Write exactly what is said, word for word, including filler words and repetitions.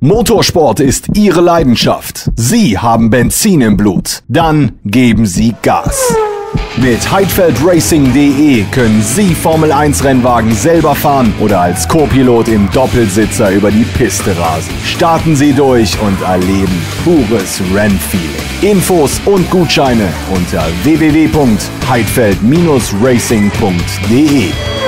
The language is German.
Motorsport ist Ihre Leidenschaft. Sie haben Benzin im Blut. Dann geben Sie Gas. Mit heidfeld racing punkt de können Sie Formel eins Rennwagen selber fahren oder als Co-Pilot im Doppelsitzer über die Piste rasen. Starten Sie durch und erleben pures Rennfeeling. Infos und Gutscheine unter w w w punkt heidfeld Bindestrich racing punkt de.